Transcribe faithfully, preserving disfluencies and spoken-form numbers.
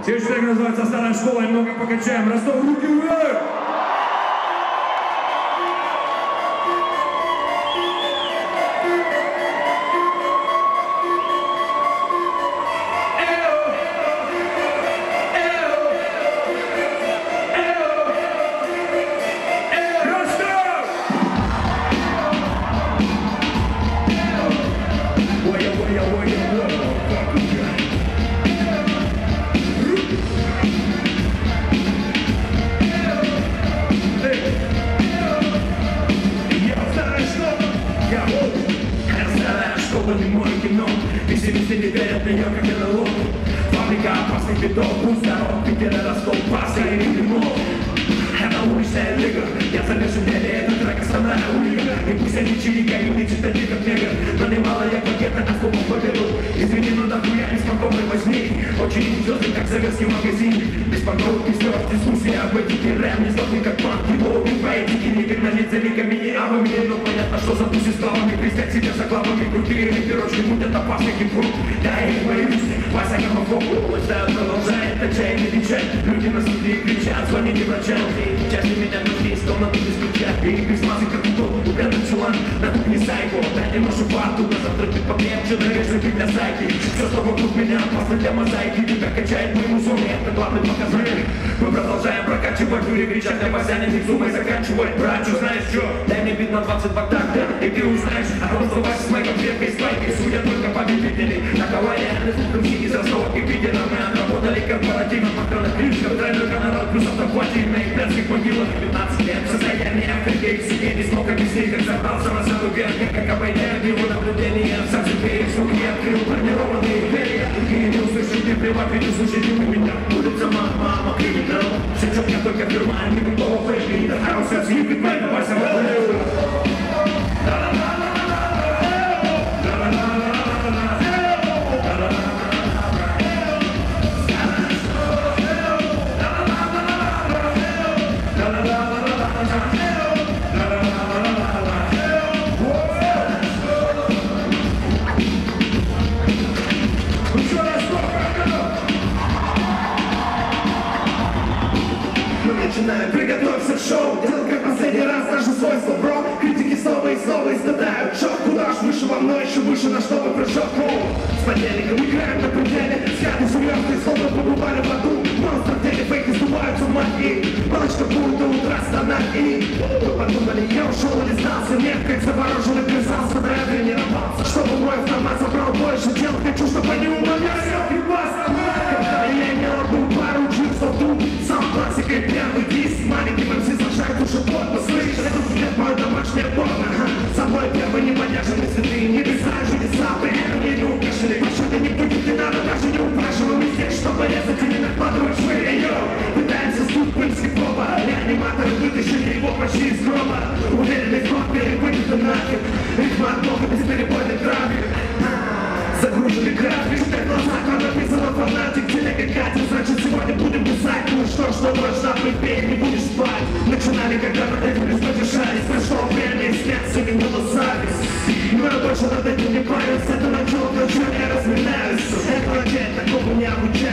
Следующий трек называется «Старая школа», немного покачаем. Ростов, руки вверх! Не мой кино, веселится невероятно ярко НЛО. Фабрика опасных бедов, будь здоров, Питер, Ростов, паста и лимон. Это уличная лига, я замешу деле, это трек основная улига. И пусть они чирикают, лечат они как негр. Наливала я пакеты, а сколько поберу. Извини, но дохуя беспокойно возьми. Очень идиотный, как советский магазин. Беспокойный слёз, дискуссия об этике. Рэм не сдохнет, как панк, его убиваете. Не пернолиться ликами, не авами. Но понятно, что за туси с главами. Крестят себя за главами, крутые пирожки будут опасны хип-хоп. Да, я не боюсь, Вася гомофоб. Лайфстайл продолжает, отчаянный печаль. Люди на студии кричат, звоните врачам. Часто меня нужны из комнаты без ключа. И без маски, как удоб, убрянут чулан. На кухне сайко, дайте нашу фарту. На завтрак ты покрепче, нарежешь для сайки. Все, что вокруг меня, опасно для мозаики. Тебя качает мой музон, это главный показатель. Мы продолжаем прокачивать, люди кричат, для Васяня не вздумай заканчивать. Братчу, знаешь что? Дай мне бит на двадцать два такта. И ты узнаешь, а просто Вася с моей конфеткой спайкой. Судя только победителей. На Гавайи, на звуком синий из Ростова и Питера. Мы отработали корпоративно, патронов клинчиков. Тройной гонорар, плюс автоплатили на имперских могилах. пятнадцать лет состояние Африки. И себе не смог объяснить, как забрался на самую верх. Как обойдя его наблюдение. Сам себе их звуки открыл, бронированные двери. Другие не услышат, не плевать, ведь услышите у меня. Улица, мама, мама, криминал. Все четко, только фирма, не готова фэйби. Да хорошая съебит, поэтому Вася выплыл. Приготовься к шоу, делай как последний раз наше свойство, бро. Критики снова и снова истрадают шок. Куда ж выше во мной, еще выше, на что вы прыжок. С понедельником играем на пределе. Взгляды серьезные, словно побывали в аду. Монстры в деле, фейки сдуваются в магии. Палочка будет до утра стонать. И вы подумали, я ушел или сдался. Нет, как завороженный привязался, да я тренировался. Чтобы мой автомат собрал больше дел. Хочу, чтобы они умоляли, когда я не отбыл пару джинсов тут. Сам классика и первый диск. Маленьким МС сажает уже плотно. Слышь, это взгляд мой домашний порно. Собой первый неподержанный святые небеса. Чудеса, при этом не украшены. Пощады не будет, не надо, даже не упрашиваем. Мы здесь, чтобы резать и не накладывать швы. Йоу, пытаемся стук пыльский проба. Реаниматоры вытащили его почти из гроба. Уверенный в код перепынет нафиг. Ритма от бога, бесперебойный трафик. Загруженный график, как глаза, как написано фанатик. Телега катит, значит сегодня будем писать. Ну что, что должна быть, петь, не будешь спать. Начинали, когда над этим лишь потешались. Прошло время, и снятся минула зависть. Но я больше над этим не парюсь. Это начало, но чего я разминаюсь. Это начать, такого не обучаюсь.